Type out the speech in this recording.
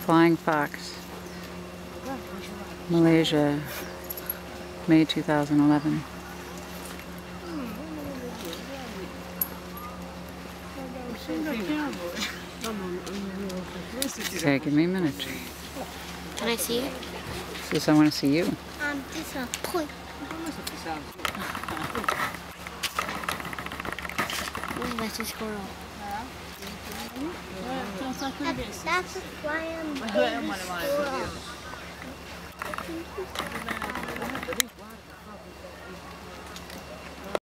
Flying Fox, Malaysia, May 2011. Okay, give me a minute. Can I see it? Yes, I want to see you. This one. Point. That's a squirrel. That's a flying baby squirrel.